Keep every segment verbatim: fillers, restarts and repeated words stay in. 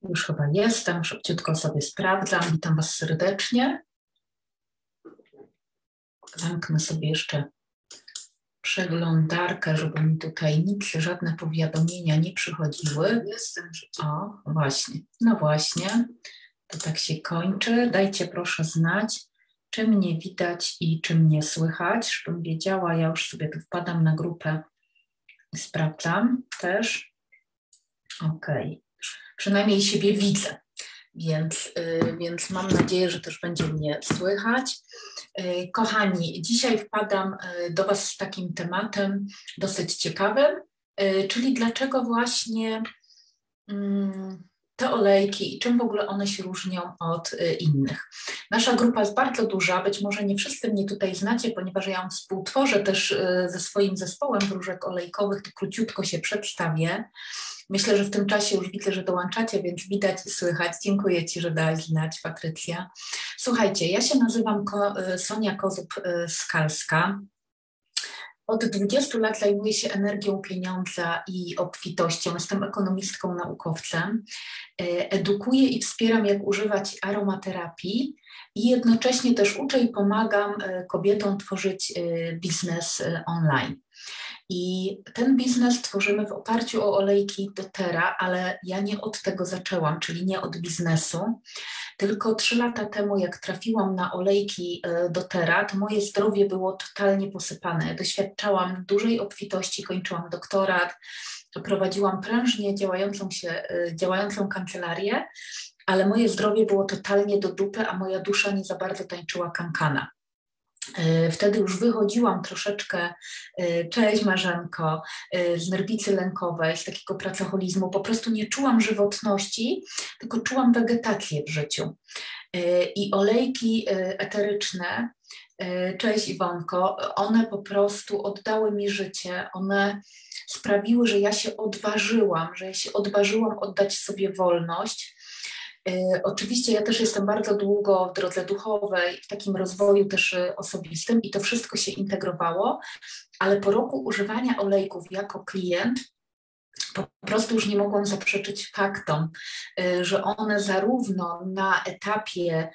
Już chyba jestem, szybciutko sobie sprawdzam. Witam Was serdecznie. Zamknę sobie jeszcze przeglądarkę, żeby mi tutaj nic, żadne powiadomienia nie przychodziły. O, właśnie, no właśnie, to tak się kończy. Dajcie proszę znać, czy mnie widać i czy mnie słychać, żebym wiedziała. Ja już sobie tu wpadam na grupę i sprawdzam też. Okej, przynajmniej siebie widzę. Więc, yy, więc mam nadzieję, że też będzie mnie słychać. Yy, kochani, dzisiaj wpadam yy, do Was z takim tematem dosyć ciekawym, yy, czyli dlaczego właśnie yy, te olejki i czym w ogóle one się różnią od yy, innych. Nasza grupa jest bardzo duża, być może nie wszyscy mnie tutaj znacie, ponieważ ja ją współtworzę też yy, ze swoim zespołem wróżek olejkowych, to króciutko się przedstawię. Myślę, że w tym czasie już widzę, że dołączacie, więc widać i słychać. Dziękuję Ci, że dałaś znać, Patrycja. Słuchajcie, ja się nazywam Ko Sonia Kozub-Skalska. Od dwudziestu lat zajmuję się energią pieniądza i obfitością. Jestem ekonomistką, naukowcem. Edukuję i wspieram, jak używać aromaterapii i jednocześnie też uczę i pomagam kobietom tworzyć biznes online. I ten biznes tworzymy w oparciu o olejki doTERRA, ale ja nie od tego zaczęłam, czyli nie od biznesu, tylko trzy lata temu, jak trafiłam na olejki doTERRA, to moje zdrowie było totalnie posypane. Doświadczałam dużej obfitości, kończyłam doktorat, prowadziłam prężnie działającą, się, działającą kancelarię, ale moje zdrowie było totalnie do dupy, a moja dusza nie za bardzo tańczyła kankana. Wtedy już wychodziłam troszeczkę, cześć Marzenko, z nerwicy lękowej, z takiego pracoholizmu. Po prostu nie czułam żywotności, tylko czułam wegetację w życiu. I olejki eteryczne, cześć Iwonko, one po prostu oddały mi życie, one sprawiły, że ja się odważyłam, że ja się odważyłam oddać sobie wolność. Oczywiście ja też jestem bardzo długo w drodze duchowej, w takim rozwoju też osobistym i to wszystko się integrowało, ale po roku używania olejków jako klient po prostu już nie mogłam zaprzeczyć faktom, że one zarówno na etapie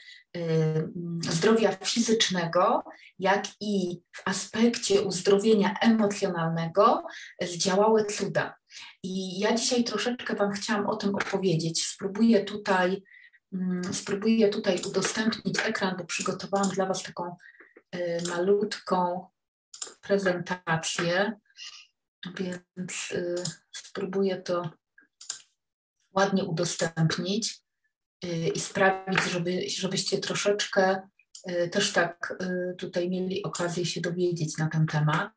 zdrowia fizycznego, jak i w aspekcie uzdrowienia emocjonalnego zdziałały cuda. I ja dzisiaj troszeczkę Wam chciałam o tym opowiedzieć. Spróbuję tutaj, spróbuję tutaj udostępnić ekran, bo przygotowałam dla Was taką malutką prezentację, więc spróbuję to ładnie udostępnić i sprawić, żeby, żebyście troszeczkę też tak tutaj mieli okazję się dowiedzieć na ten temat.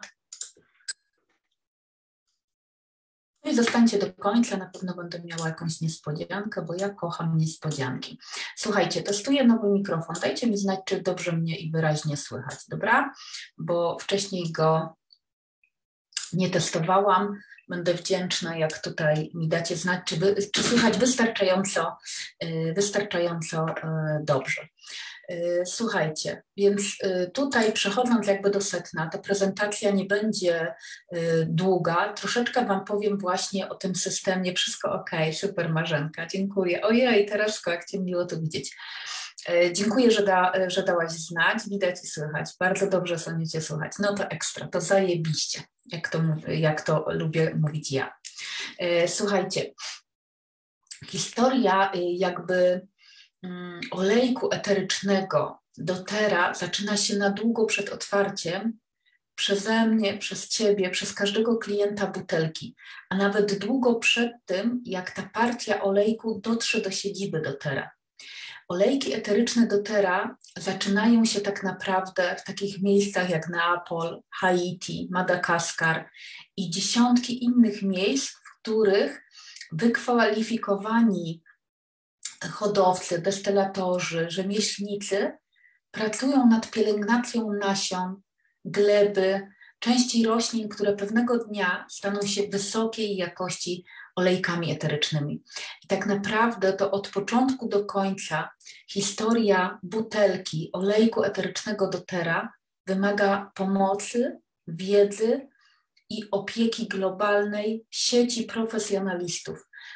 I zostańcie do końca, na pewno będę miała jakąś niespodziankę, bo ja kocham niespodzianki. Słuchajcie, testuję nowy mikrofon. Dajcie mi znać, czy dobrze mnie i wyraźnie słychać, dobra? Bo wcześniej go nie testowałam. Będę wdzięczna, jak tutaj mi dacie znać, czy, wy, czy słychać wystarczająco, wystarczająco dobrze. Słuchajcie, więc tutaj przechodząc jakby do sedna, ta prezentacja nie będzie długa. Troszeczkę Wam powiem właśnie o tym systemie. Wszystko ok, super Marzenka, dziękuję. Ojej, Teresko, jak Cię miło to widzieć. Dziękuję, że, da, że dałaś znać, widać i słychać. Bardzo dobrze Soniu Cię słychać. No to ekstra, to zajebiście, jak to, jak to lubię mówić ja. Słuchajcie, historia jakby olejku eterycznego doTERRA zaczyna się na długo przed otwarciem przeze mnie, przez Ciebie, przez każdego klienta butelki, a nawet długo przed tym, jak ta partia olejku dotrze do siedziby doTERRA. Olejki eteryczne doTERRA zaczynają się tak naprawdę w takich miejscach jak Neapol, Haiti, Madagaskar i dziesiątki innych miejsc, w których wykwalifikowani hodowcy, destylatorzy, rzemieślnicy pracują nad pielęgnacją nasion, gleby, części roślin, które pewnego dnia staną się wysokiej jakości olejkami eterycznymi. I tak naprawdę to od początku do końca historia butelki olejku eterycznego doTERRA wymaga pomocy, wiedzy i opieki globalnej sieci profesjonalistów,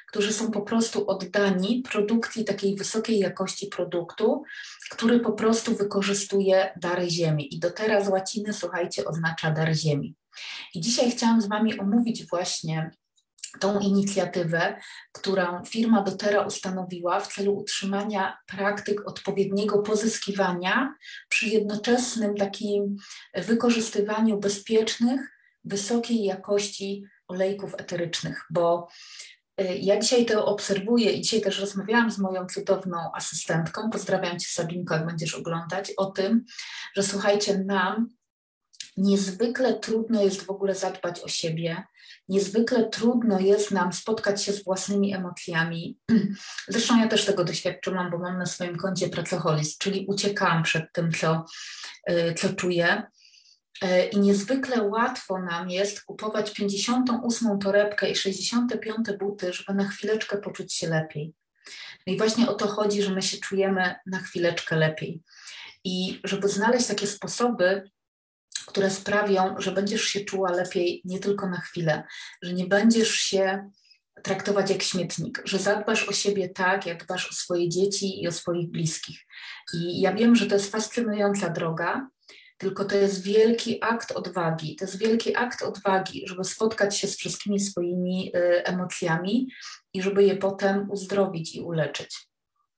którzy są po prostu oddani produkcji takiej wysokiej jakości produktu, który po prostu wykorzystuje dary ziemi. I doTERRA z łaciny, słuchajcie, oznacza dar ziemi. I dzisiaj chciałam z Wami omówić właśnie tą inicjatywę, którą firma doTERRA ustanowiła w celu utrzymania praktyk odpowiedniego pozyskiwania przy jednoczesnym takim wykorzystywaniu bezpiecznych, wysokiej jakości olejków eterycznych, bo ja dzisiaj to obserwuję i dzisiaj też rozmawiałam z moją cudowną asystentką, pozdrawiam Cię Sabinko, jak będziesz oglądać, o tym, że słuchajcie, nam niezwykle trudno jest w ogóle zadbać o siebie, niezwykle trudno jest nam spotkać się z własnymi emocjami. Zresztą ja też tego doświadczyłam, bo mam na swoim koncie pracoholizm, czyli uciekałam przed tym, co, co czuję. I niezwykle łatwo nam jest kupować pięćdziesiątą ósmą torebkę i sześćdziesiąte piąte buty, żeby na chwileczkę poczuć się lepiej. No i właśnie o to chodzi, że my się czujemy na chwileczkę lepiej. I żeby znaleźć takie sposoby, które sprawią, że będziesz się czuła lepiej nie tylko na chwilę, że nie będziesz się traktować jak śmietnik, że zadbasz o siebie tak, jak dbasz o swoje dzieci i o swoich bliskich. I ja wiem, że to jest fascynująca droga, tylko to jest wielki akt odwagi. To jest wielki akt odwagi, żeby spotkać się z wszystkimi swoimi y, emocjami i żeby je potem uzdrowić i uleczyć.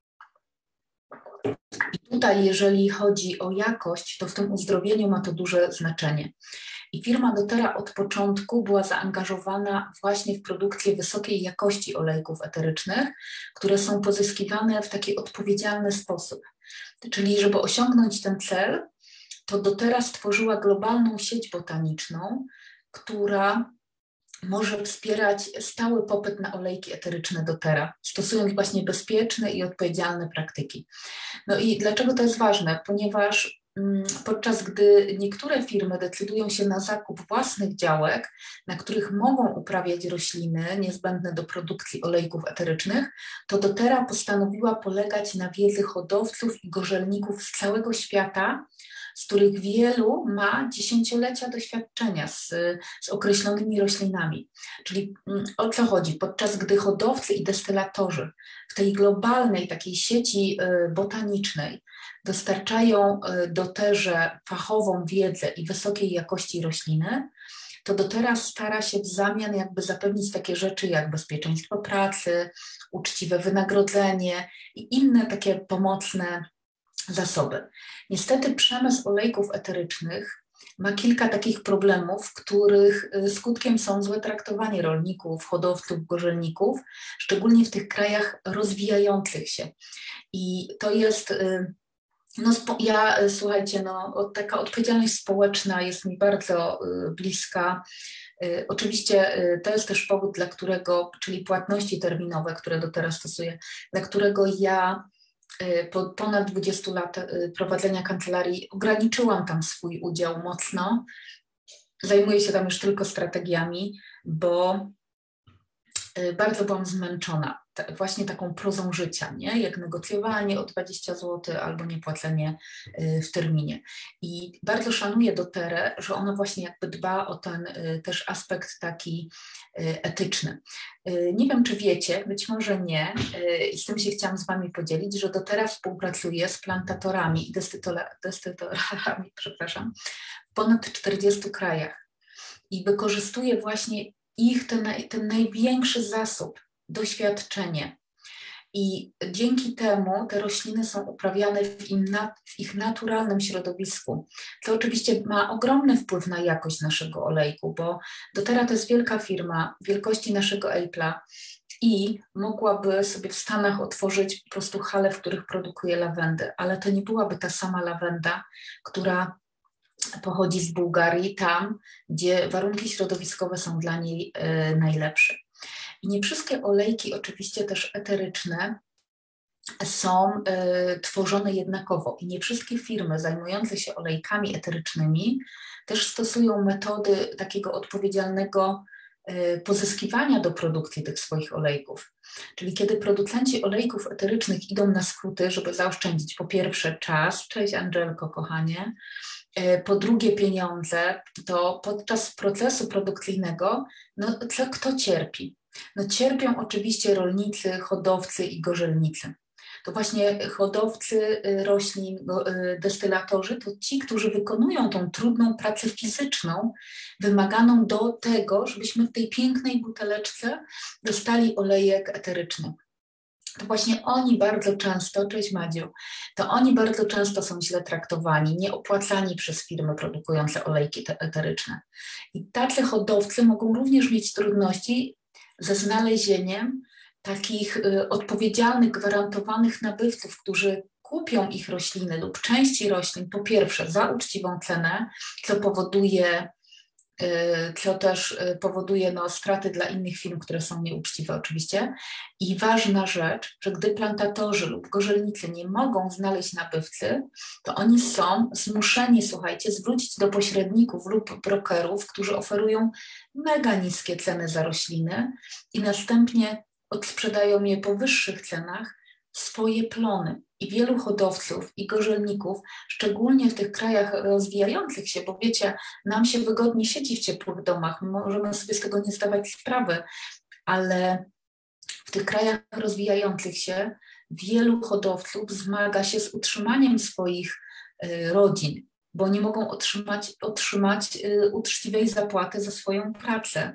I tutaj, jeżeli chodzi o jakość, to w tym uzdrowieniu ma to duże znaczenie. I firma doTERRA od początku była zaangażowana właśnie w produkcję wysokiej jakości olejków eterycznych, które są pozyskiwane w taki odpowiedzialny sposób. Czyli żeby osiągnąć ten cel, to doTERRA stworzyła globalną sieć botaniczną, która może wspierać stały popyt na olejki eteryczne doTERRA, stosując właśnie bezpieczne i odpowiedzialne praktyki. No i dlaczego to jest ważne? Ponieważ mm, podczas gdy niektóre firmy decydują się na zakup własnych działek, na których mogą uprawiać rośliny niezbędne do produkcji olejków eterycznych, to doTERRA postanowiła polegać na wiedzy hodowców i gorzelników z całego świata, z których wielu ma dziesięciolecia doświadczenia z, z określonymi roślinami. Czyli o co chodzi? Podczas gdy hodowcy i destylatorzy w tej globalnej takiej sieci botanicznej dostarczają doTERRze fachową wiedzę i wysokiej jakości rośliny, to doTERRA stara się w zamian jakby zapewnić takie rzeczy jak bezpieczeństwo pracy, uczciwe wynagrodzenie i inne takie pomocne zasoby. Niestety przemysł olejków eterycznych ma kilka takich problemów, których skutkiem są złe traktowanie rolników, hodowców, gorzelników, szczególnie w tych krajach rozwijających się. I to jest, no ja słuchajcie, no taka odpowiedzialność społeczna jest mi bardzo bliska. Oczywiście to jest też powód, dla którego, czyli płatności terminowe, które doTERRA stosuje, dla którego ja po ponad dwudziestu lat prowadzenia kancelarii ograniczyłam tam swój udział mocno. Zajmuję się tam już tylko strategiami, bo bardzo byłam zmęczona właśnie taką prozą życia, nie? Jak negocjowanie o dwadzieścia złotych albo niepłacenie w terminie. I bardzo szanuję doTERRę, że ona właśnie jakby dba o ten też aspekt taki etyczny. Nie wiem, czy wiecie, być może nie, i z tym się chciałam z Wami podzielić, że doTERRA współpracuje z plantatorami i destylatorami, przepraszam, w ponad czterdziestu krajach i wykorzystuje właśnie ich ten, ten największy zasób, doświadczenie. I dzięki temu te rośliny są uprawiane w, im na, w ich naturalnym środowisku, co oczywiście ma ogromny wpływ na jakość naszego olejku, bo doTERRA to jest wielka firma wielkości naszego Apple'a i mogłaby sobie w Stanach otworzyć po prostu hale, w których produkuje lawendę, ale to nie byłaby ta sama lawenda, która pochodzi z Bułgarii, tam, gdzie warunki środowiskowe są dla niej y, najlepsze. I nie wszystkie olejki, oczywiście też eteryczne, są y, tworzone jednakowo. I nie wszystkie firmy zajmujące się olejkami eterycznymi też stosują metody takiego odpowiedzialnego y, pozyskiwania do produkcji tych swoich olejków. Czyli kiedy producenci olejków eterycznych idą na skróty, żeby zaoszczędzić po pierwsze czas, cześć Angelko, kochanie, po drugie pieniądze, to podczas procesu produkcyjnego, no co, kto cierpi? No cierpią oczywiście rolnicy, hodowcy i gorzelnicy. To właśnie hodowcy roślin, destylatorzy, to ci, którzy wykonują tą trudną pracę fizyczną, wymaganą do tego, żebyśmy w tej pięknej buteleczce dostali olejek eteryczny. To właśnie oni bardzo często, cześć Madziu, to oni bardzo często są źle traktowani, nieopłacani przez firmy produkujące olejki eteryczne. I tacy hodowcy mogą również mieć trudności ze znalezieniem takich y, odpowiedzialnych, gwarantowanych nabywców, którzy kupią ich rośliny lub części roślin, po pierwsze za uczciwą cenę, co powoduje, y, co też y, powoduje no, straty dla innych firm, które są nieuczciwe oczywiście. I ważna rzecz, że gdy plantatorzy lub gorzelnicy nie mogą znaleźć nabywcy, to oni są zmuszeni, słuchajcie, zwrócić do pośredników lub brokerów, którzy oferują mega niskie ceny za rośliny i następnie odsprzedają je po wyższych cenach swoje plony. I wielu hodowców i gorzelników, szczególnie w tych krajach rozwijających się, bo wiecie, nam się wygodnie siedzi w ciepłych domach, możemy sobie z tego nie zdawać sprawy, ale w tych krajach rozwijających się wielu hodowców zmaga się z utrzymaniem swoich y, rodzin, bo nie mogą otrzymać, otrzymać y, uczciwej zapłaty za swoją pracę.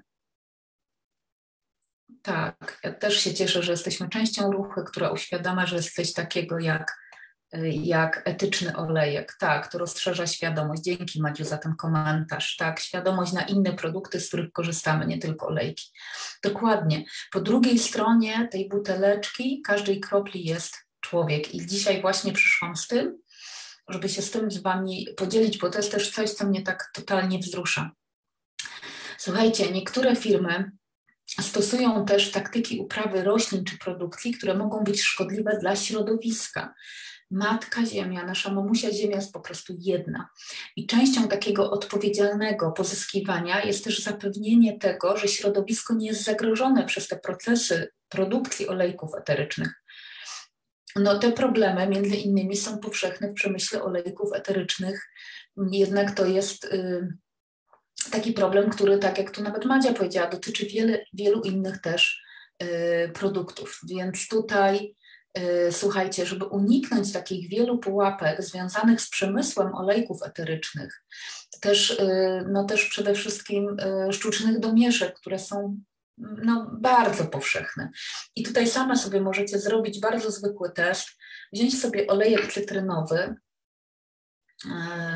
Tak, ja też się cieszę, że jesteśmy częścią ruchu, która uświadamia, że jest coś takiego jak, jak etyczny olejek. Tak, to rozszerza świadomość. Dzięki Madziu za ten komentarz. Tak, świadomość na inne produkty, z których korzystamy, nie tylko olejki. Dokładnie. Po drugiej stronie tej buteleczki, każdej kropli jest człowiek. I dzisiaj właśnie przyszłam z tym, żeby się z tym z wami podzielić, bo to jest też coś, co mnie tak totalnie wzrusza. Słuchajcie, niektóre firmy stosują też taktyki uprawy roślin czy produkcji, które mogą być szkodliwe dla środowiska. Matka Ziemia, nasza mamusia Ziemia jest po prostu jedna. I częścią takiego odpowiedzialnego pozyskiwania jest też zapewnienie tego, że środowisko nie jest zagrożone przez te procesy produkcji olejków eterycznych. No te problemy między innymi są powszechne w przemyśle olejków eterycznych, jednak to jest y, taki problem, który, tak jak tu nawet Madzia powiedziała, dotyczy wiele, wielu innych też y, produktów. Więc tutaj y, słuchajcie, żeby uniknąć takich wielu pułapek związanych z przemysłem olejków eterycznych, też, y, no też przede wszystkim y, sztucznych domieszek, które są no, bardzo powszechne. I tutaj same sobie możecie zrobić bardzo zwykły test, wziąć sobie olejek cytrynowy. Y,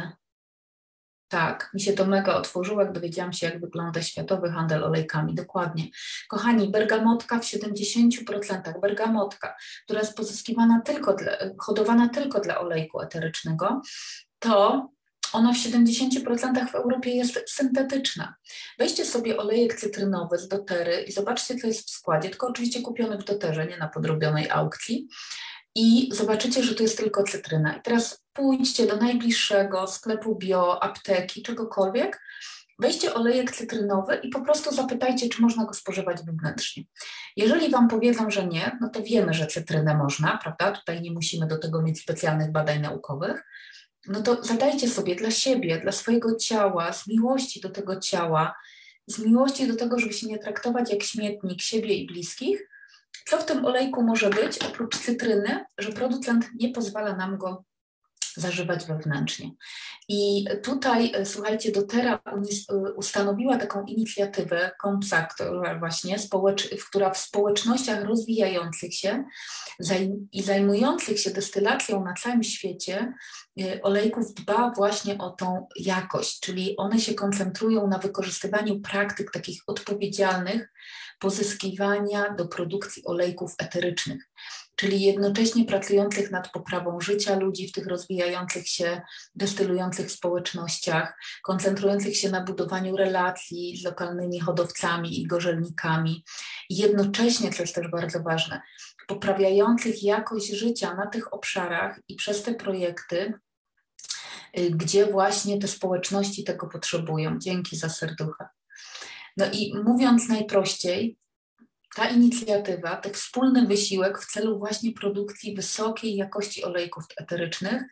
Tak, mi się to mega otworzyło, jak dowiedziałam się, jak wygląda światowy handel olejkami. Dokładnie. Kochani, bergamotka w siedemdziesięciu procentach, bergamotka, która jest pozyskiwana tylko dla, hodowana tylko dla olejku eterycznego, to ona w siedemdziesięciu procentach w Europie jest syntetyczna. Weźcie sobie olejek cytrynowy z dotery i zobaczcie, co jest w składzie, tylko oczywiście kupiony w doterze, nie na podrobionej aukcji. I zobaczycie, że to jest tylko cytryna. I teraz pójdźcie do najbliższego sklepu bio, apteki, czegokolwiek, weźcie olejek cytrynowy i po prostu zapytajcie, czy można go spożywać wewnętrznie. Jeżeli wam powiedzą, że nie, no to wiemy, że cytrynę można, prawda? Tutaj nie musimy do tego mieć specjalnych badań naukowych. No to zadajcie sobie dla siebie, dla swojego ciała, z miłości do tego ciała, z miłości do tego, żeby się nie traktować jak śmietnik siebie i bliskich, co w tym olejku może być, oprócz cytryny, że producent nie pozwala nam go zażywać wewnętrznie. I tutaj, słuchajcie, doTERRA ustanowiła taką inicjatywę COMPSA, która właśnie, która w społecznościach rozwijających się i zajmujących się destylacją na całym świecie olejków dba właśnie o tą jakość, czyli one się koncentrują na wykorzystywaniu praktyk takich odpowiedzialnych, pozyskiwania do produkcji olejków eterycznych, czyli jednocześnie pracujących nad poprawą życia ludzi w tych rozwijających się, destylujących społecznościach, koncentrujących się na budowaniu relacji z lokalnymi hodowcami i gorzelnikami i jednocześnie, co jest też bardzo ważne, poprawiających jakość życia na tych obszarach i przez te projekty, gdzie właśnie te społeczności tego potrzebują. Dzięki za serducha. No i mówiąc najprościej, ta inicjatywa, ten wspólny wysiłek w celu właśnie produkcji wysokiej jakości olejków eterycznych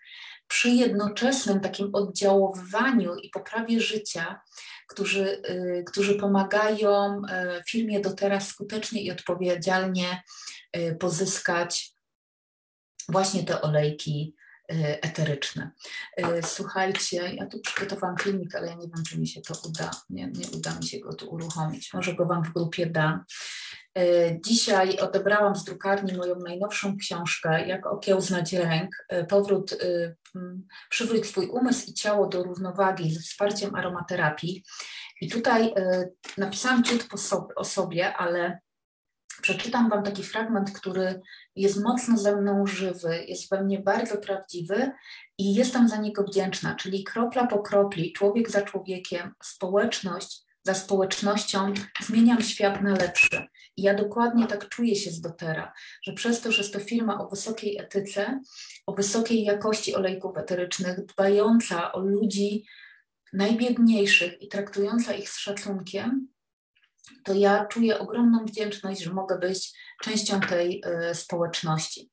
przy jednoczesnym takim oddziaływaniu i poprawie życia, którzy, którzy pomagają firmie doTERRA skutecznie i odpowiedzialnie pozyskać właśnie te olejki eteryczne. Słuchajcie, ja tu przygotowałam filmik, ale ja nie wiem, czy mi się to uda. Nie, nie uda mi się go tu uruchomić. Może go Wam w grupie dam. Dzisiaj odebrałam z drukarni moją najnowszą książkę, Jak okiełznać lęk, powrót, przywróć swój umysł i ciało do równowagi ze wsparciem aromaterapii. I tutaj napisałam ciut po sobie, o sobie, ale przeczytam Wam taki fragment, który jest mocno ze mną żywy, jest we mnie bardzo prawdziwy i jestem za niego wdzięczna, czyli kropla po kropli, człowiek za człowiekiem, społeczność za społecznością, zmieniam świat na lepszy. I ja dokładnie tak czuję się z doTERRA, że przez to, że jest to firma o wysokiej etyce, o wysokiej jakości olejków eterycznych, dbająca o ludzi najbiedniejszych i traktująca ich z szacunkiem, to ja czuję ogromną wdzięczność, że mogę być częścią tej y, społeczności.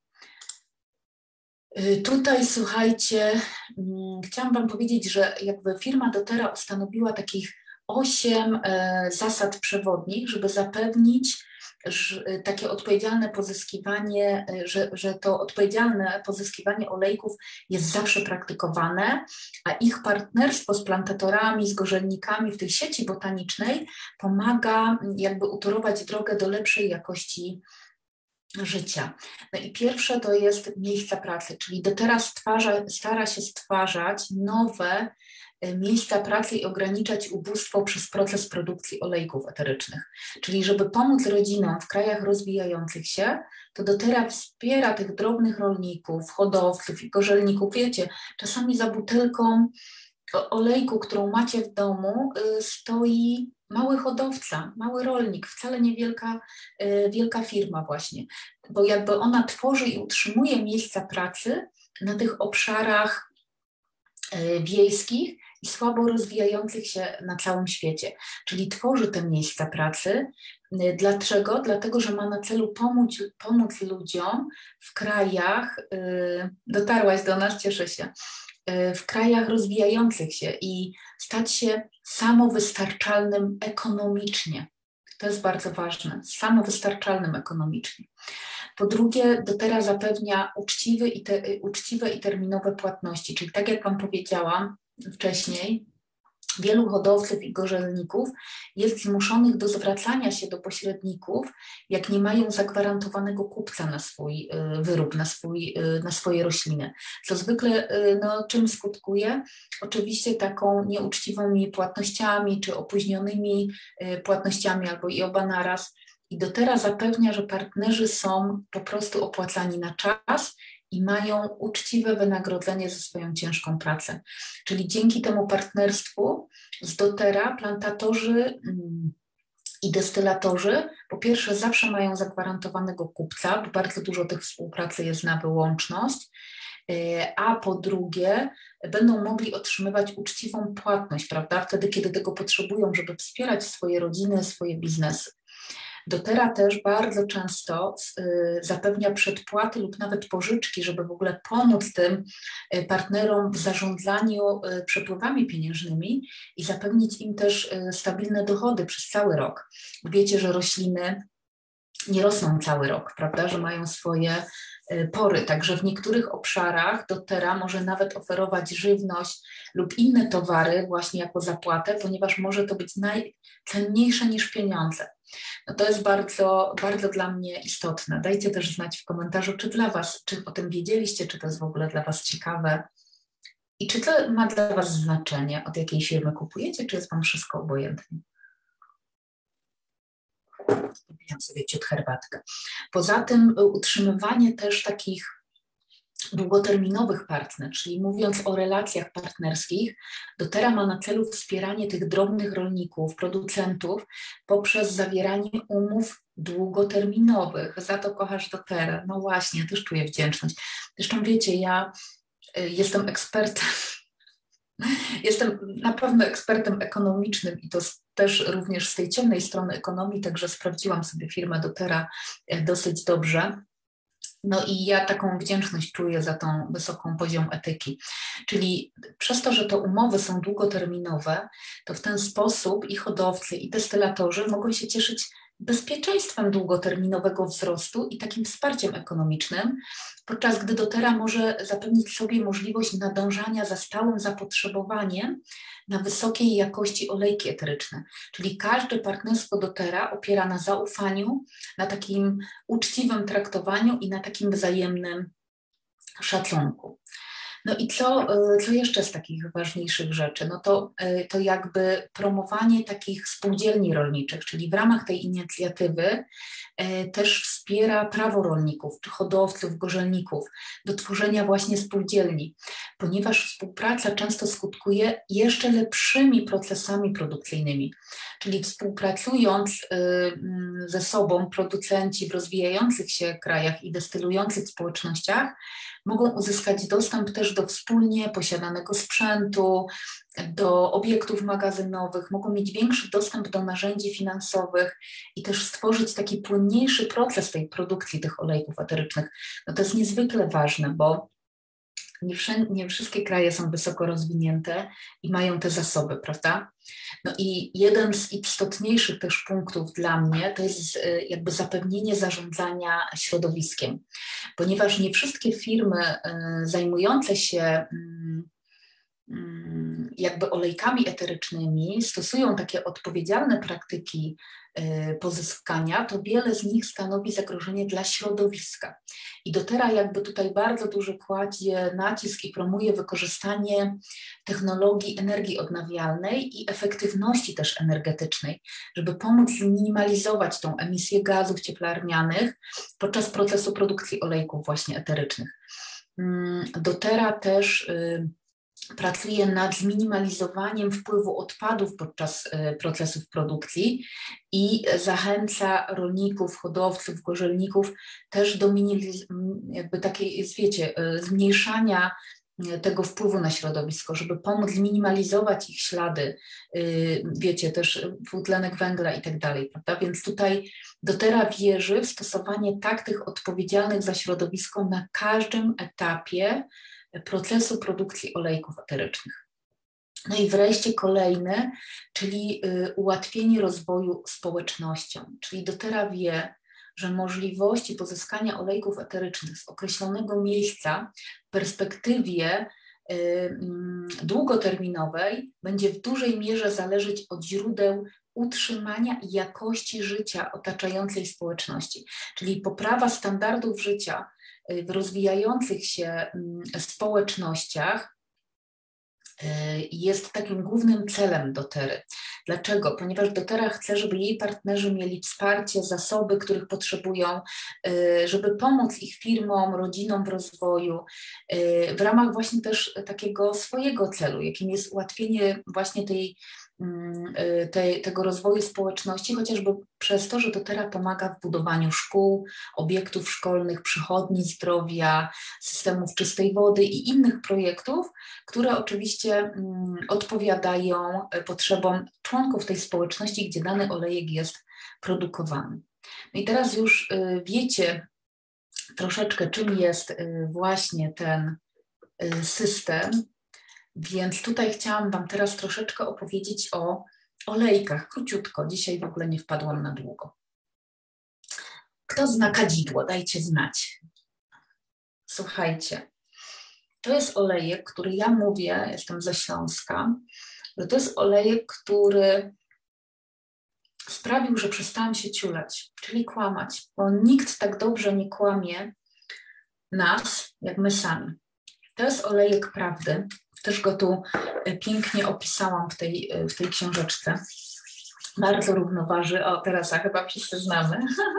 Y, tutaj, słuchajcie, y, chciałam Wam powiedzieć, że jakby firma doTERRA ustanowiła takich osiem y, zasad przewodnich, żeby zapewnić że, y, takie odpowiedzialne pozyskiwanie, y, że, że to odpowiedzialne pozyskiwanie olejków jest zawsze praktykowane, a ich partnerstwo z plantatorami, z gorzelnikami w tej sieci botanicznej pomaga jakby utorować drogę do lepszej jakości życia. No i pierwsze to jest miejsca pracy, czyli doTERRA stwarza, stara się stwarzać nowe miejsca pracy i ograniczać ubóstwo przez proces produkcji olejków eterycznych. Czyli żeby pomóc rodzinom w krajach rozwijających się, to doTERRA wspiera tych drobnych rolników, hodowców i gorzelników. Wiecie, czasami za butelką olejku, którą macie w domu, stoi mały hodowca, mały rolnik, wcale niewielka wielka firma właśnie, bo jakby ona tworzy i utrzymuje miejsca pracy na tych obszarach wiejskich i słabo rozwijających się na całym świecie, czyli tworzy te miejsca pracy. Dlaczego? Dlatego, że ma na celu pomóc, pomóc ludziom w krajach, dotarłaś do nas, cieszę się, w krajach rozwijających się i stać się samowystarczalnym ekonomicznie. To jest bardzo ważne, samowystarczalnym ekonomicznie. Po drugie, doTERRA zapewnia uczciwy i te, uczciwe i terminowe płatności, czyli tak jak Wam powiedziałam wcześniej, wielu hodowców i gorzelników jest zmuszonych do zwracania się do pośredników, jak nie mają zagwarantowanego kupca na swój wyrób, na, swój, na swoje rośliny. Co zwykle no, czym skutkuje? Oczywiście taką nieuczciwymi płatnościami, czy opóźnionymi płatnościami, albo i oba naraz. I doTERRA zapewnia, że partnerzy są po prostu opłacani na czas i mają uczciwe wynagrodzenie za swoją ciężką pracę. Czyli dzięki temu partnerstwu z doTERRA plantatorzy i destylatorzy po pierwsze zawsze mają zagwarantowanego kupca, bo bardzo dużo tych współpracy jest na wyłączność, a po drugie będą mogli otrzymywać uczciwą płatność, prawda, wtedy kiedy tego potrzebują, żeby wspierać swoje rodziny, swoje biznesy. doTERRA też bardzo często y, zapewnia przedpłaty lub nawet pożyczki, żeby w ogóle pomóc tym y, partnerom w zarządzaniu y, przepływami pieniężnymi i zapewnić im też y, stabilne dochody przez cały rok. Wiecie, że rośliny nie rosną cały rok, prawda, że mają swoje y, pory, także w niektórych obszarach doTERRA może nawet oferować żywność lub inne towary właśnie jako zapłatę, ponieważ może to być najcenniejsze niż pieniądze. No to jest bardzo, bardzo dla mnie istotne. Dajcie też znać w komentarzu, czy dla Was, czy o tym wiedzieliście, czy to jest w ogóle dla Was ciekawe i czy to ma dla Was znaczenie, od jakiej firmy kupujecie, czy jest Wam wszystko obojętne. Wypijam sobie ciut herbatkę. Poza tym utrzymywanie też takich długoterminowych partner, czyli mówiąc o relacjach partnerskich, doTERRA ma na celu wspieranie tych drobnych rolników, producentów poprzez zawieranie umów długoterminowych. Za to kochasz doTERRA. No właśnie, też czuję wdzięczność. Zresztą wiecie, ja jestem ekspertem, jestem na pewno ekspertem ekonomicznym i to też również z tej ciemnej strony ekonomii, także sprawdziłam sobie firmę doTERRA dosyć dobrze. No i ja taką wdzięczność czuję za tą wysoką poziom etyki. Czyli przez to, że te umowy są długoterminowe, to w ten sposób i hodowcy, i destylatorzy mogą się cieszyć bezpieczeństwem długoterminowego wzrostu i takim wsparciem ekonomicznym, podczas gdy doTERRA może zapewnić sobie możliwość nadążania za stałym zapotrzebowaniem na wysokiej jakości olejki eteryczne. Czyli każde partnerstwo doTERRA opiera na zaufaniu, na takim uczciwym traktowaniu i na takim wzajemnym szacunku. No i co, co jeszcze z takich ważniejszych rzeczy? No to, to jakby promowanie takich spółdzielni rolniczych, czyli w ramach tej inicjatywy też wspiera prawo rolników, czy hodowców, gorzelników do tworzenia właśnie spółdzielni, ponieważ współpraca często skutkuje jeszcze lepszymi procesami produkcyjnymi, czyli współpracując ze sobą producenci w rozwijających się krajach i destylujących społecznościach mogą uzyskać dostęp też do wspólnie posiadanego sprzętu, do obiektów magazynowych, mogą mieć większy dostęp do narzędzi finansowych i też stworzyć taki płynniejszy proces tej produkcji tych olejków eterycznych. No to jest niezwykle ważne, bo nie, nie wszystkie kraje są wysoko rozwinięte i mają te zasoby, prawda? No i jeden z istotniejszych też punktów dla mnie to jest jakby zapewnienie zarządzania środowiskiem, ponieważ nie wszystkie firmy zajmujące się jakby olejkami eterycznymi stosują takie odpowiedzialne praktyki pozyskania, to wiele z nich stanowi zagrożenie dla środowiska. I doTERRA jakby tutaj bardzo duży kładzie nacisk i promuje wykorzystanie technologii energii odnawialnej i efektywności też energetycznej, żeby pomóc zminimalizować tą emisję gazów cieplarnianych podczas procesu produkcji olejków właśnie eterycznych. doTERRA też pracuje nad zminimalizowaniem wpływu odpadów podczas procesów produkcji i zachęca rolników, hodowców, gorzelników też do jakby takiej, wiecie, zmniejszania tego wpływu na środowisko, żeby pomóc zminimalizować ich ślady, wiecie, też dwutlenek węgla i tak dalej, prawda? Więc tutaj doTERRA wierzy w stosowanie taktyk odpowiedzialnych za środowisko na każdym etapie procesu produkcji olejków eterycznych. No i wreszcie kolejny, czyli ułatwienie rozwoju społecznością, czyli doTERRA wie, że możliwości pozyskania olejków eterycznych z określonego miejsca w perspektywie długoterminowej będzie w dużej mierze zależeć od źródeł utrzymania i jakości życia otaczającej społeczności, czyli poprawa standardów życia w rozwijających się społecznościach jest takim głównym celem doTERRY. Dlaczego? Ponieważ doTERRA chce, żeby jej partnerzy mieli wsparcie, zasoby, których potrzebują, żeby pomóc ich firmom, rodzinom w rozwoju, w ramach właśnie też takiego swojego celu, jakim jest ułatwienie właśnie tej Te, tego rozwoju społeczności, chociażby przez to, że doTERRA pomaga w budowaniu szkół, obiektów szkolnych, przychodni zdrowia, systemów czystej wody i innych projektów, które oczywiście odpowiadają potrzebom członków tej społeczności, gdzie dany olejek jest produkowany. No i teraz już wiecie troszeczkę, czym jest właśnie ten system. Więc tutaj chciałam Wam teraz troszeczkę opowiedzieć o olejkach, króciutko. Dzisiaj w ogóle nie wpadłam na długo. Kto zna kadzidło? Dajcie znać. Słuchajcie, to jest olejek, który ja mówię, jestem ze Śląska, że to jest olejek, który sprawił, że przestałam się ciulać, czyli kłamać, bo nikt tak dobrze nie kłamie nas, jak my sami. To jest olejek prawdy. Też go tu pięknie opisałam w tej, w tej książeczce. Bardzo równoważy. O, teraz a chyba wszyscy znamy.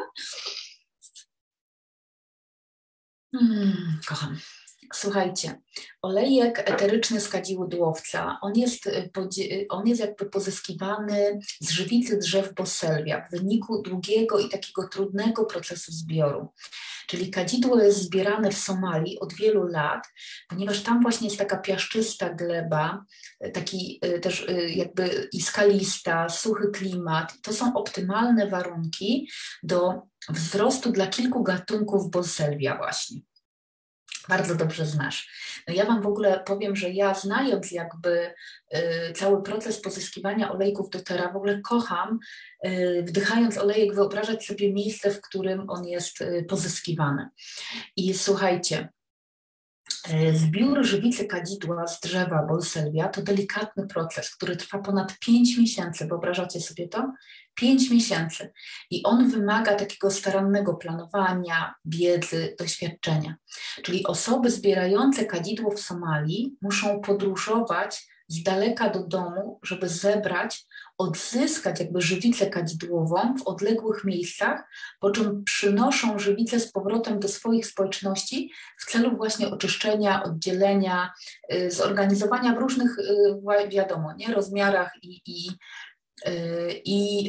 Hmm, kocham. Słuchajcie, olejek eteryczny z kadzidłowca, on jest, on jest jakby pozyskiwany z żywicy drzew bosselvia w wyniku długiego i takiego trudnego procesu zbioru. Czyli kadzidło jest zbierane w Somalii od wielu lat, ponieważ tam właśnie jest taka piaszczysta gleba, taki też jakby i skalista, suchy klimat. To są optymalne warunki do wzrostu dla kilku gatunków Bolsewia właśnie. Bardzo dobrze znasz. No ja Wam w ogóle powiem, że ja znając jakby y, cały proces pozyskiwania olejków doTERRA, w ogóle kocham, y, wdychając olejek, wyobrażać sobie miejsce, w którym on jest y, pozyskiwany. I słuchajcie, y, zbiór żywicy kadzidła z drzewa Bolsewia to delikatny proces, który trwa ponad pięć miesięcy. Wyobrażacie sobie to? pięć miesięcy. I on wymaga takiego starannego planowania, wiedzy, doświadczenia. Czyli osoby zbierające kadzidło w Somalii muszą podróżować z daleka do domu, żeby zebrać, odzyskać jakby żywicę kadzidłową w odległych miejscach, po czym przynoszą żywicę z powrotem do swoich społeczności w celu właśnie oczyszczenia, oddzielenia, zorganizowania w różnych, wiadomo, nie, rozmiarach i, i i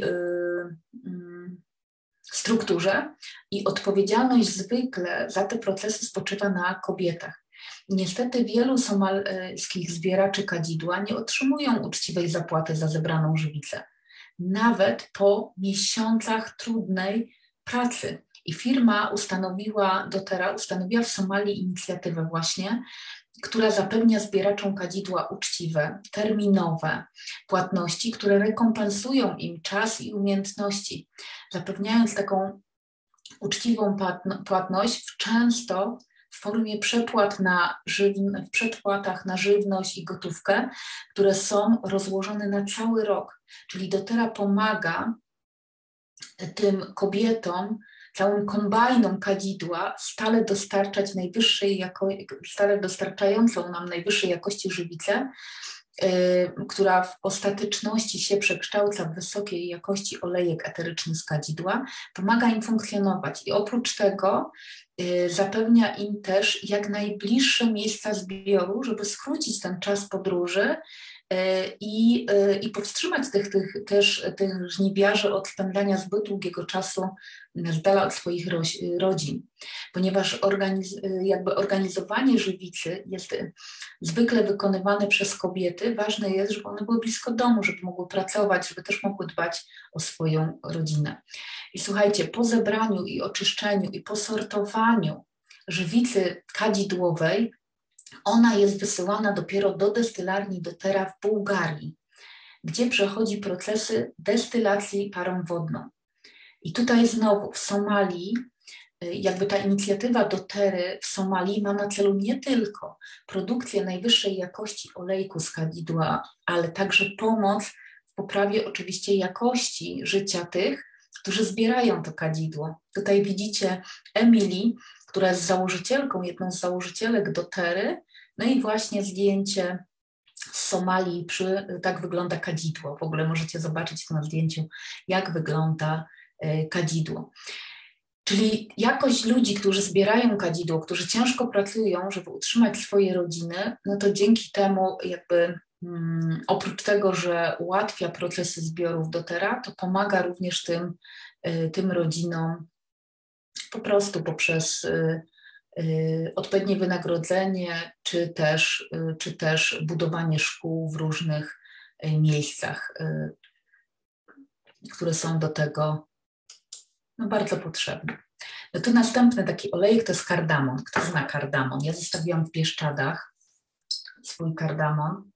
strukturze, i odpowiedzialność zwykle za te procesy spoczywa na kobietach. Niestety wielu somalskich zbieraczy kadzidła nie otrzymują uczciwej zapłaty za zebraną żywicę, nawet po miesiącach trudnej pracy. I firma ustanowiła, doTERRA ustanowiła w Somalii inicjatywę właśnie, która zapewnia zbieraczom kadzidła uczciwe, terminowe płatności, które rekompensują im czas i umiejętności, zapewniając taką uczciwą płatność często w formie przepłat na żyw- w przepłatach na żywność i gotówkę, które są rozłożone na cały rok. Czyli doTERRA pomaga tym kobietom, całym kombajnom kadzidła stale dostarczać najwyższej jako, stale dostarczającą nam najwyższej jakości żywicę, yy, która w ostateczności się przekształca w wysokiej jakości olejek eteryczny z kadzidła, pomaga im funkcjonować i oprócz tego yy, zapewnia im też jak najbliższe miejsca zbioru, żeby skrócić ten czas podróży I, i powstrzymać tych, tych, też tych żniwiarzy od spędzania zbyt długiego czasu z dala od swoich rodzin, ponieważ organiz, jakby organizowanie żywicy jest zwykle wykonywane przez kobiety. Ważne jest, żeby one były blisko domu, żeby mogły pracować, żeby też mogły dbać o swoją rodzinę. I słuchajcie, po zebraniu i oczyszczeniu i posortowaniu żywicy kadzidłowej ona jest wysyłana dopiero do destylarni doTERRA w Bułgarii, gdzie przechodzi procesy destylacji parą wodną. I tutaj znowu w Somalii, jakby ta inicjatywa doTERRY w Somalii ma na celu nie tylko produkcję najwyższej jakości olejku z kadzidła, ale także pomoc w poprawie oczywiście jakości życia tych, którzy zbierają to kadzidło. Tutaj widzicie Emily, która jest założycielką, jedną z założycielek doTERRY, no i właśnie zdjęcie z Somalii, przy, tak wygląda kadzidło. W ogóle możecie zobaczyć na zdjęciu, jak wygląda kadzidło. Czyli jakość ludzi, którzy zbierają kadzidło, którzy ciężko pracują, żeby utrzymać swoje rodziny, no to dzięki temu jakby um, oprócz tego, że ułatwia procesy zbiorów doTERRA, to pomaga również tym, y, tym rodzinom po prostu poprzez y, y, odpowiednie wynagrodzenie, czy też, y, czy też budowanie szkół w różnych y, miejscach, y, które są do tego no, bardzo potrzebne. No to następny taki olejek to jest kardamon. Kto zna kardamon? Ja zostawiłam w Bieszczadach swój kardamon.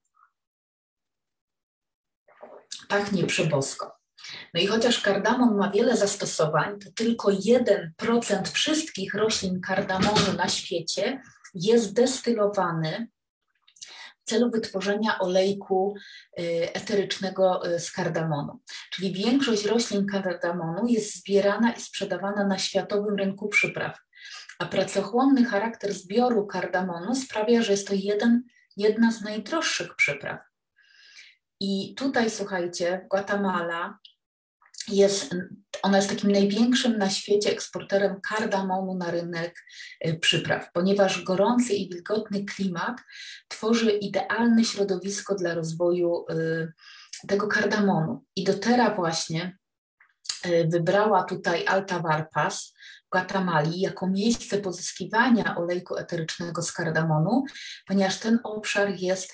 Pachnie przebosko. No i chociaż kardamon ma wiele zastosowań, to tylko jeden procent wszystkich roślin kardamonu na świecie jest destylowany w celu wytworzenia olejku eterycznego z kardamonu. Czyli większość roślin kardamonu jest zbierana i sprzedawana na światowym rynku przypraw, a pracochłonny charakter zbioru kardamonu sprawia, że jest to jeden, jedna z najdroższych przypraw. I tutaj, słuchajcie, w Gwatemala jest, ona jest takim największym na świecie eksporterem kardamonu na rynek przypraw, ponieważ gorący i wilgotny klimat tworzy idealne środowisko dla rozwoju tego kardamonu. I doTERRA właśnie wybrała tutaj Alta Varpas w Gwatemali jako miejsce pozyskiwania olejku eterycznego z kardamonu, ponieważ ten obszar jest,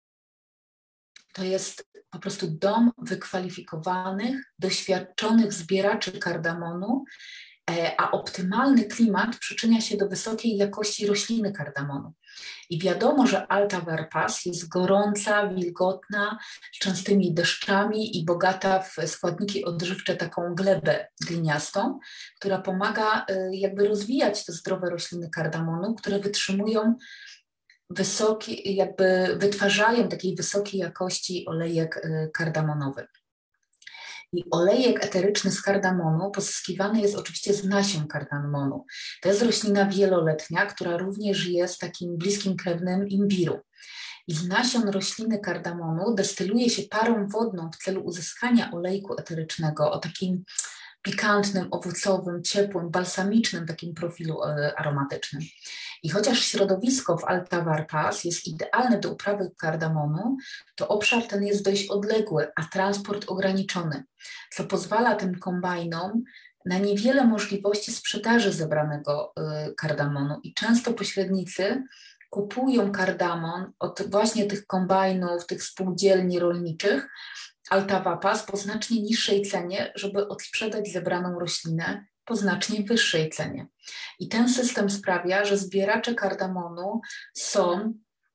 to jest po prostu dom wykwalifikowanych, doświadczonych zbieraczy kardamonu, a optymalny klimat przyczynia się do wysokiej jakości rośliny kardamonu. I wiadomo, że Alta Varpas jest gorąca, wilgotna, z częstymi deszczami i bogata w składniki odżywcze, taką glebę gliniastą, która pomaga jakby rozwijać te zdrowe rośliny kardamonu, które wytrzymują wysoki, jakby wytwarzają takiej wysokiej jakości olejek kardamonowy. I olejek eteryczny z kardamonu pozyskiwany jest oczywiście z nasion kardamonu. To jest roślina wieloletnia, która również jest takim bliskim krewnym imbiru. I z nasion rośliny kardamonu destyluje się parą wodną w celu uzyskania olejku eterycznego o takim pikantnym, owocowym, ciepłym, balsamicznym takim profilu aromatycznym. I chociaż środowisko w Alta Varpas jest idealne do uprawy kardamonu, to obszar ten jest dość odległy, a transport ograniczony, co pozwala tym kombajnom na niewiele możliwości sprzedaży zebranego kardamonu i często pośrednicy kupują kardamon od właśnie tych kombajnów, tych spółdzielni rolniczych Alta Varpas po znacznie niższej cenie, żeby odsprzedać zebraną roślinę po znacznie wyższej cenie. I ten system sprawia, że zbieracze kardamonu są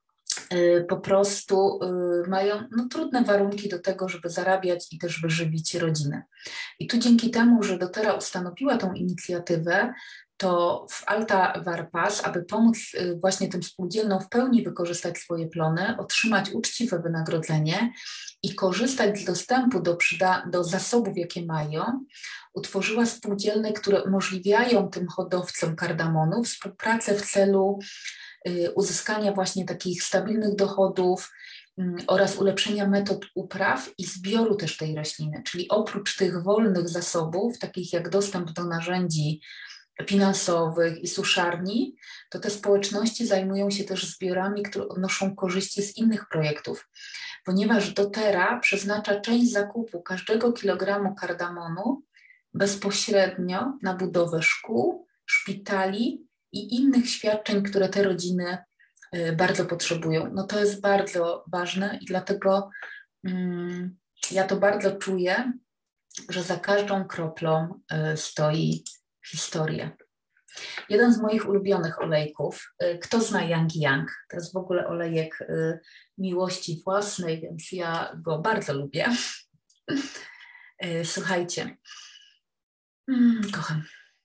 y, po prostu, y, mają no, trudne warunki do tego, żeby zarabiać i też wyżywić rodzinę. I tu dzięki temu, że doTERRA ustanowiła tą inicjatywę, to w Alta Varpas, aby pomóc właśnie tym spółdzielnom w pełni wykorzystać swoje plony, otrzymać uczciwe wynagrodzenie i korzystać z dostępu do, przyda- do zasobów, jakie mają, utworzyła spółdzielne, które umożliwiają tym hodowcom kardamonu współpracę w celu y, uzyskania właśnie takich stabilnych dochodów y, oraz ulepszenia metod upraw i zbioru też tej rośliny. Czyli oprócz tych wolnych zasobów, takich jak dostęp do narzędzi finansowych i suszarni, to te społeczności zajmują się też zbiorami, które odnoszą korzyści z innych projektów, ponieważ doTERRA przeznacza część zakupu każdego kilogramu kardamonu bezpośrednio na budowę szkół, szpitali i innych świadczeń, które te rodziny bardzo potrzebują. No to jest bardzo ważne i dlatego um, ja to bardzo czuję, że za każdą kroplą y, stoi historię. Jeden z moich ulubionych olejków, kto zna Yang Yang, to jest w ogóle olejek y, miłości własnej, więc ja go bardzo lubię. Y, słuchajcie, mm, kocham.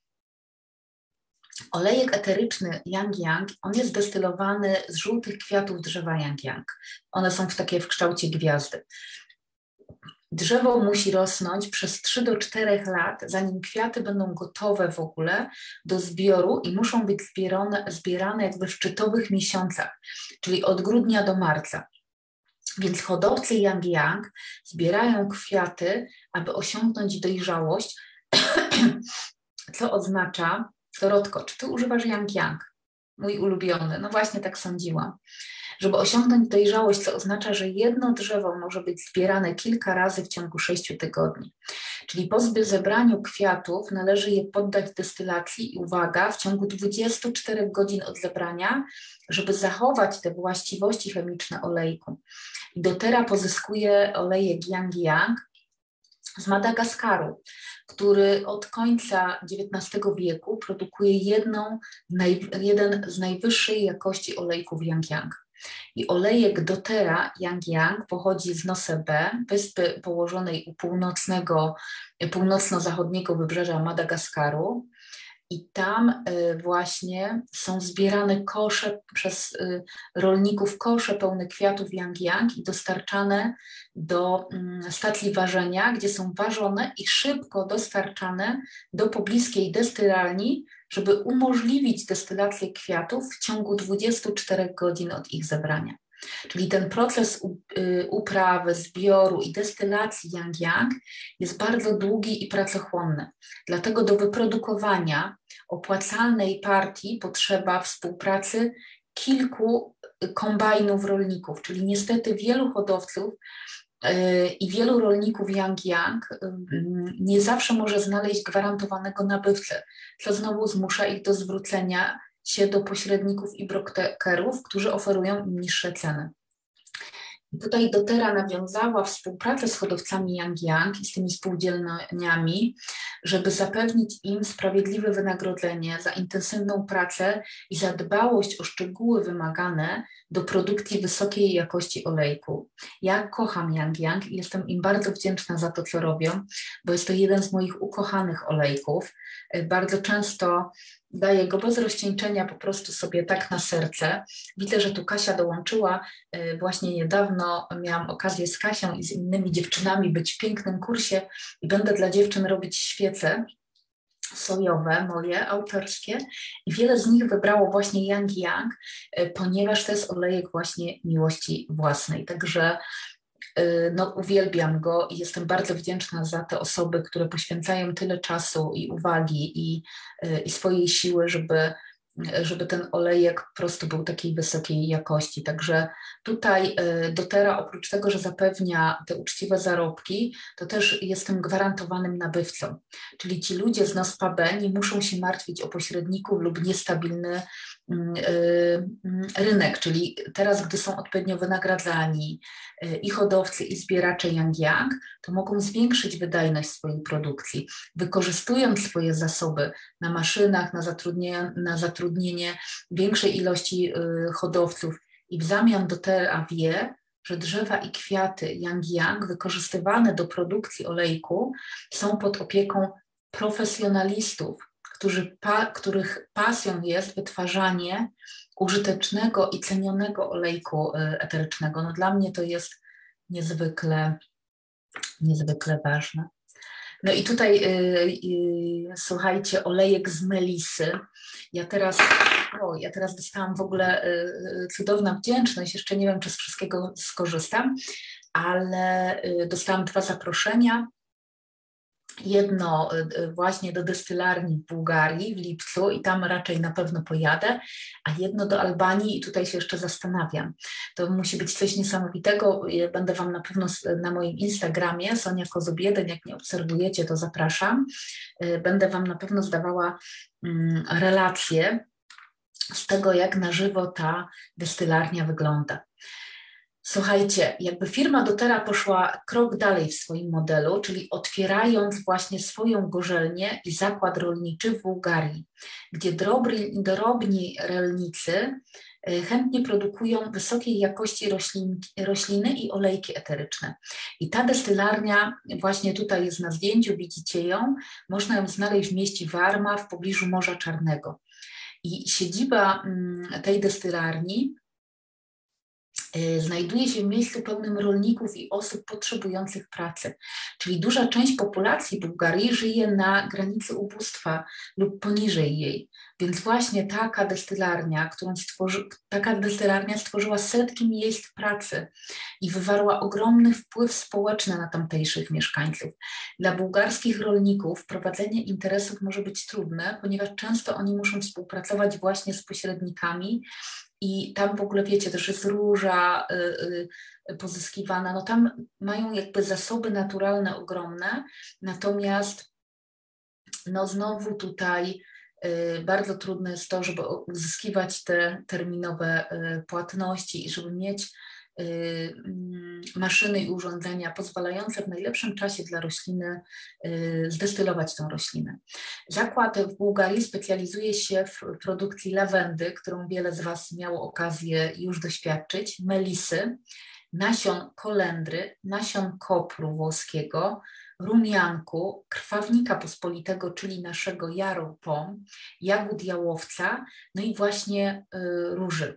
Olejek eteryczny Yang Yang, on jest destylowany z żółtych kwiatów drzewa Yang Yang. One są w takie w kształcie gwiazdy. Drzewo musi rosnąć przez trzy do czterech lat, zanim kwiaty będą gotowe w ogóle do zbioru i muszą być zbierane, zbierane jakby w szczytowych miesiącach, czyli od grudnia do marca. Więc hodowcy Yang Yang zbierają kwiaty, aby osiągnąć dojrzałość, co oznacza, Dorotko, czy ty używasz Yang Yang? Mój ulubiony, no właśnie tak sądziłam. Żeby osiągnąć dojrzałość, co oznacza, że jedno drzewo może być zbierane kilka razy w ciągu sześciu tygodni. Czyli po zebraniu kwiatów należy je poddać destylacji i uwaga, w ciągu dwudziestu czterech godzin od zebrania, żeby zachować te właściwości chemiczne olejku. I doTERRA pozyskuje olejek Yang Yang z Madagaskaru, który od końca dziewiętnastego wieku produkuje jedną, naj, jeden z najwyższej jakości olejków Yang Yang. I olejek doTERRA Yang Yang pochodzi z Nosy Be, wyspy położonej u północnego, północno-zachodniego wybrzeża Madagaskaru. I tam właśnie są zbierane kosze przez rolników, kosze pełne kwiatów Yang Yang i dostarczane do stacji ważenia, gdzie są ważone i szybko dostarczane do pobliskiej destylarni, żeby umożliwić destylację kwiatów w ciągu dwudziestu czterech godzin od ich zebrania. Czyli ten proces uprawy, zbioru i destylacji Yang Yang jest bardzo długi i pracochłonny. Dlatego do wyprodukowania opłacalnej partii potrzeba współpracy kilku kombajnów rolników, czyli niestety wielu hodowców I wielu rolników Yang Yang nie zawsze może znaleźć gwarantowanego nabywcę, co znowu zmusza ich do zwrócenia się do pośredników i brokerów, którzy oferują im niższe ceny. I tutaj doTERRA nawiązała współpracę z hodowcami Yang Yang i z tymi spółdzielniami, żeby zapewnić im sprawiedliwe wynagrodzenie za intensywną pracę i za dbałość o szczegóły wymagane do produkcji wysokiej jakości olejku. Ja kocham Yang Yang i jestem im bardzo wdzięczna za to, co robią, bo jest to jeden z moich ukochanych olejków. Bardzo często daję go bez rozcieńczenia po prostu sobie tak na serce. Widzę, że tu Kasia dołączyła. Właśnie niedawno miałam okazję z Kasią i z innymi dziewczynami być w pięknym kursie i będę dla dziewczyn robić świece sojowe, moje, autorskie. I wiele z nich wybrało właśnie Yang Yang, ponieważ to jest olejek właśnie miłości własnej. Także no, uwielbiam go i jestem bardzo wdzięczna za te osoby, które poświęcają tyle czasu i uwagi i, i swojej siły, żeby, żeby ten olejek po prostu był takiej wysokiej jakości. Także tutaj doTERRA oprócz tego, że zapewnia te uczciwe zarobki, to też jestem gwarantowanym nabywcą. Czyli ci ludzie z NOSPA-B nie muszą się martwić o pośredników lub niestabilny rynek, czyli teraz, gdy są odpowiednio wynagradzani i hodowcy, i zbieracze Yang Yang, to mogą zwiększyć wydajność swojej produkcji, wykorzystując swoje zasoby na maszynach, na zatrudnienie, na zatrudnienie większej ilości hodowców i w zamian doTERRA wie, że drzewa i kwiaty Yang Yang wykorzystywane do produkcji olejku są pod opieką profesjonalistów, Którzy pa, których pasją jest wytwarzanie użytecznego i cenionego olejku eterycznego. No dla mnie to jest niezwykle, niezwykle ważne. No i tutaj yy, yy, słuchajcie, olejek z melisy. Ja teraz, o, ja teraz dostałam w ogóle yy, cudowną wdzięczność, jeszcze nie wiem, czy z wszystkiego skorzystam, ale yy, dostałam dwa zaproszenia. Jedno właśnie do destylarni w Bułgarii w lipcu i tam raczej na pewno pojadę, a jedno do Albanii i tutaj się jeszcze zastanawiam. To musi być coś niesamowitego. Będę Wam na pewno na moim Instagramie, Sonia Kozub jeden, jak nie obserwujecie, to zapraszam. Będę Wam na pewno zdawała relacje z tego, jak na żywo ta destylarnia wygląda. Słuchajcie, jakby firma doTERRA poszła krok dalej w swoim modelu, czyli otwierając właśnie swoją gorzelnię i zakład rolniczy w Bułgarii, gdzie drobni, drobni rolnicy chętnie produkują wysokiej jakości roślin, rośliny i olejki eteryczne. I ta destylarnia właśnie tutaj jest na zdjęciu, widzicie ją, można ją znaleźć w mieście Warma w pobliżu Morza Czarnego. I siedziba tej destylarni znajduje się w miejscu pełnym rolników i osób potrzebujących pracy. Czyli duża część populacji Bułgarii żyje na granicy ubóstwa lub poniżej jej. Więc właśnie taka destylarnia, którą stworzy, taka destylarnia stworzyła setki miejsc pracy i wywarła ogromny wpływ społeczny na tamtejszych mieszkańców. Dla bułgarskich rolników prowadzenie interesów może być trudne, ponieważ często oni muszą współpracować właśnie z pośrednikami, i tam w ogóle, wiecie, też jest róża y, y, pozyskiwana, no tam mają jakby zasoby naturalne ogromne, natomiast no znowu tutaj y, bardzo trudne jest to, żeby uzyskiwać te terminowe y, płatności i żeby mieć y, maszyny i urządzenia pozwalające w najlepszym czasie dla rośliny y, zdestylować tą roślinę. Zakład w Bułgarii specjalizuje się w produkcji lawendy, którą wiele z Was miało okazję już doświadczyć, melisy, nasion kolendry, nasion kopru włoskiego, rumianku, krwawnika pospolitego, czyli naszego jaru pom, jagód jałowca, no i właśnie y, róży.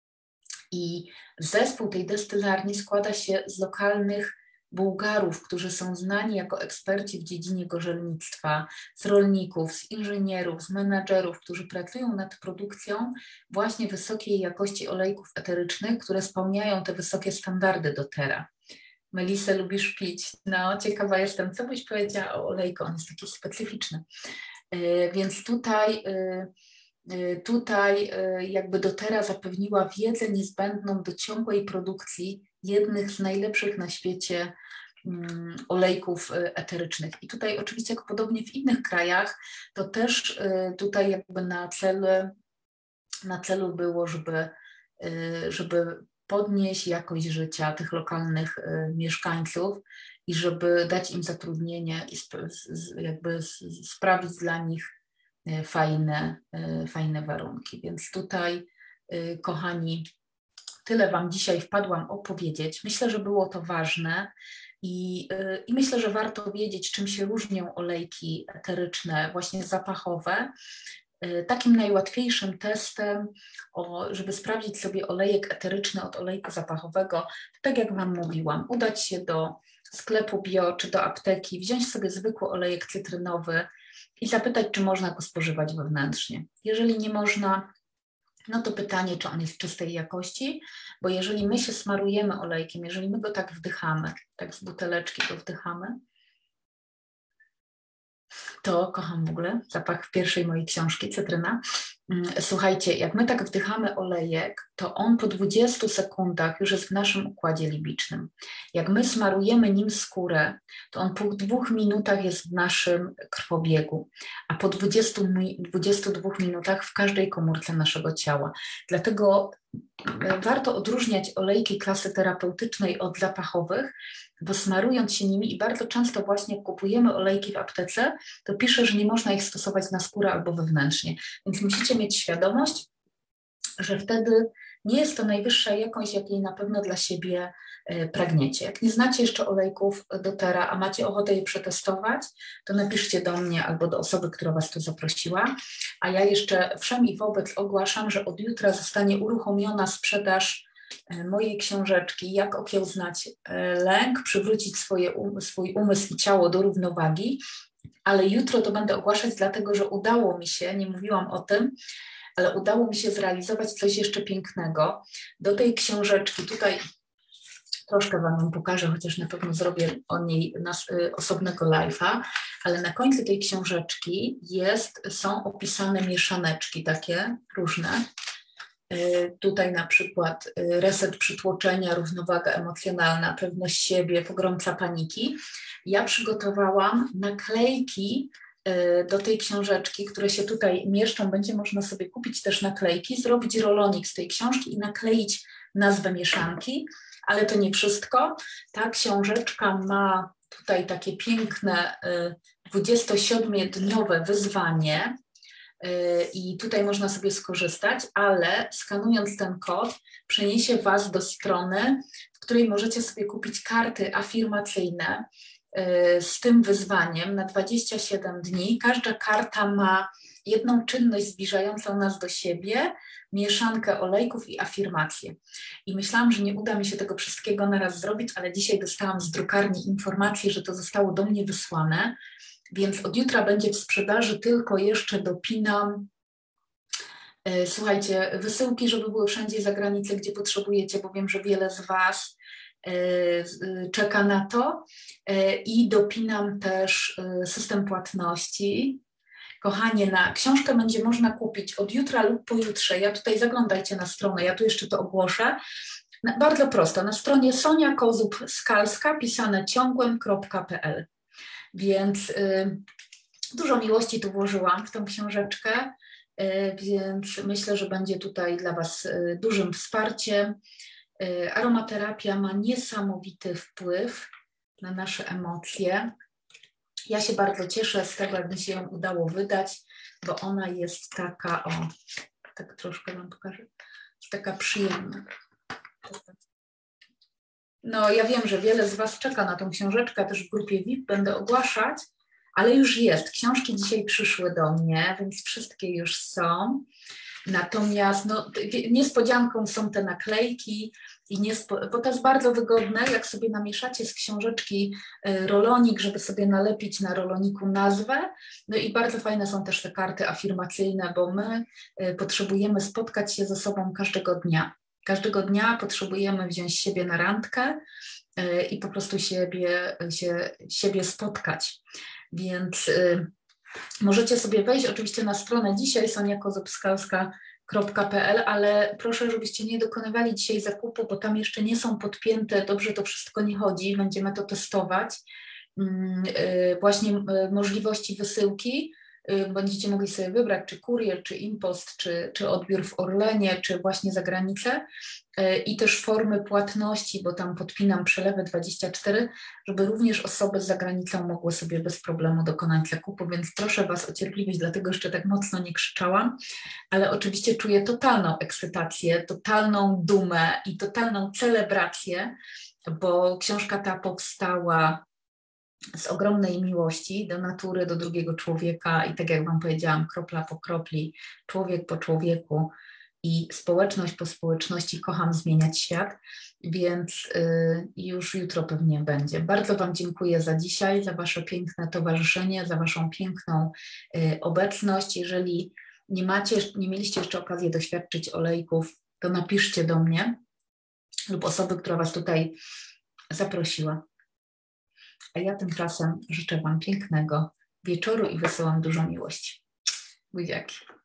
I zespół tej destylarni składa się z lokalnych Bułgarów, którzy są znani jako eksperci w dziedzinie gorzelnictwa, z rolników, z inżynierów, z menadżerów, którzy pracują nad produkcją właśnie wysokiej jakości olejków eterycznych, które spełniają te wysokie standardy doTERRA. Melisę, lubisz pić? No, ciekawa jestem, co byś powiedziała o olejku, on jest taki specyficzny. Yy, więc tutaj... Yy, Tutaj jakby doTERRA zapewniła wiedzę niezbędną do ciągłej produkcji jednych z najlepszych na świecie olejków eterycznych. I tutaj oczywiście, jak podobnie w innych krajach, to też tutaj jakby na celu, na celu było, żeby, żeby podnieść jakość życia tych lokalnych mieszkańców i żeby dać im zatrudnienie i jakby sprawić dla nich fajne, fajne warunki. Więc tutaj, kochani, tyle Wam dzisiaj wpadłam opowiedzieć. Myślę, że było to ważne i, i myślę, że warto wiedzieć, czym się różnią olejki eteryczne, właśnie zapachowe. Takim najłatwiejszym testem, o, żeby sprawdzić sobie olejek eteryczny od olejku zapachowego, tak jak Wam mówiłam, udać się do sklepu bio czy do apteki, wziąć sobie zwykły olejek cytrynowy i zapytać, czy można go spożywać wewnętrznie. Jeżeli nie można, no to pytanie, czy on jest czystej jakości, bo jeżeli my się smarujemy olejkiem, jeżeli my go tak wdychamy, tak z buteleczki go wdychamy, to kocham w ogóle zapach pierwszej mojej książki, cytryna. Słuchajcie, jak my tak wdychamy olejek, to on po dwudziestu sekundach już jest w naszym układzie libicznym. Jak my smarujemy nim skórę, to on po dwóch minutach jest w naszym krwobiegu, a po dwudziestu, dwudziestu dwóch minutach w każdej komórce naszego ciała. Dlatego warto odróżniać olejki klasy terapeutycznej od zapachowych, bo smarując się nimi i bardzo często właśnie jak kupujemy olejki w aptece, to pisze, że nie można ich stosować na skórę albo wewnętrznie. Więc musicie mieć świadomość, że wtedy nie jest to najwyższa jakość, jakiej na pewno dla siebie pragniecie. Jak nie znacie jeszcze olejków doTERRA, a macie ochotę je przetestować, to napiszcie do mnie albo do osoby, która Was tu zaprosiła. A ja jeszcze wszem i wobec ogłaszam, że od jutra zostanie uruchomiona sprzedaż mojej książeczki Jak okiełznać lęk, przywrócić swoje, um, swój umysł i ciało do równowagi, ale jutro to będę ogłaszać, dlatego że udało mi się, nie mówiłam o tym, ale udało mi się zrealizować coś jeszcze pięknego. Do tej książeczki, tutaj troszkę Wam ją pokażę, chociaż na pewno zrobię o niej nas, y, osobnego live'a, ale na końcu tej książeczki jest, są opisane mieszaneczki takie różne. Tutaj na przykład reset przytłoczenia, równowaga emocjonalna, pewność siebie, pogromca paniki. Ja przygotowałam naklejki do tej książeczki, które się tutaj mieszczą. Będzie można sobie kupić też naklejki, zrobić rolonik z tej książki i nakleić nazwę mieszanki, ale to nie wszystko. Ta książeczka ma tutaj takie piękne dwudziestosiedmiodniowe wyzwanie, i tutaj można sobie skorzystać, ale skanując ten kod przeniesie Was do strony, w której możecie sobie kupić karty afirmacyjne z tym wyzwaniem na dwadzieścia siedem dni. Każda karta ma jedną czynność zbliżającą nas do siebie, mieszankę olejków i afirmacje. I myślałam, że nie uda mi się tego wszystkiego naraz zrobić, ale dzisiaj dostałam z drukarni informację, że to zostało do mnie wysłane. Więc od jutra będzie w sprzedaży, tylko jeszcze dopinam, słuchajcie, wysyłki, żeby były wszędzie za granicę, gdzie potrzebujecie, bo wiem, że wiele z Was czeka na to. I dopinam też system płatności. Kochanie, na książkę będzie można kupić od jutra lub pojutrze. Ja tutaj zaglądajcie na stronę, ja tu jeszcze to ogłoszę. Bardzo prosto, na stronie Sonia Kozub Skalska, pisane ciągłem kropka pe el. Więc y, dużo miłości tu włożyłam w tą książeczkę, y, więc myślę, że będzie tutaj dla Was y, dużym wsparciem. Y, aromaterapia ma niesamowity wpływ na nasze emocje. Ja się bardzo cieszę z tego, jak mi się ją udało wydać, bo ona jest taka, o, tak troszkę Wam pokażę, jest taka przyjemna. No ja wiem, że wiele z Was czeka na tą książeczkę, też w grupie V I P będę ogłaszać, ale już jest. Książki dzisiaj przyszły do mnie, więc wszystkie już są. Natomiast no, niespodzianką są te naklejki, i niespo, bo to jest bardzo wygodne, jak sobie namieszacie z książeczki rolonik, żeby sobie nalepić na roloniku nazwę. No i bardzo fajne są też te karty afirmacyjne, bo my potrzebujemy spotkać się ze sobą każdego dnia. Każdego dnia potrzebujemy wziąć siebie na randkę i po prostu siebie, się, siebie spotkać. Więc y, możecie sobie wejść oczywiście na stronę dzisiaj sonia kozub skalska kropka p l, ale proszę, żebyście nie dokonywali dzisiaj zakupu, bo tam jeszcze nie są podpięte, dobrze to wszystko nie chodzi, będziemy to testować. Właśnie możliwości wysyłki, będziecie mogli sobie wybrać, czy kurier, czy impost, czy, czy odbiór w Orlenie, czy właśnie za granicę i też formy płatności, bo tam podpinam przelewy dwadzieścia cztery, żeby również osoby za granicą mogły sobie bez problemu dokonać zakupu, więc proszę Was o cierpliwość, dlatego jeszcze tak mocno nie krzyczałam, ale oczywiście czuję totalną ekscytację, totalną dumę i totalną celebrację, bo książka ta powstała z ogromnej miłości do natury, do drugiego człowieka i tak jak Wam powiedziałam, kropla po kropli, człowiek po człowieku i społeczność po społeczności kocham zmieniać świat, więc y, już jutro pewnie będzie. Bardzo Wam dziękuję za dzisiaj, za Wasze piękne towarzyszenie, za Waszą piękną y, obecność. Jeżeli nie macie, nie mieliście jeszcze okazji doświadczyć olejków, to napiszcie do mnie lub osoby, która Was tutaj zaprosiła. A ja tymczasem życzę Wam pięknego wieczoru i wysyłam dużo miłości. Buziaki.